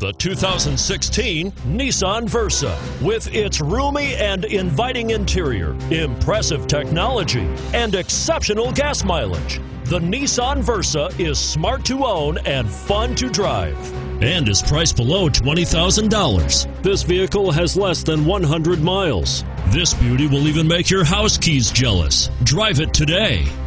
The 2016 Nissan Versa. With its roomy and inviting interior, impressive technology, and exceptional gas mileage, the Nissan Versa is smart to own and fun to drive, and is priced below $20,000. This vehicle has less than 100 miles. This beauty will even make your house keys jealous. Drive it today.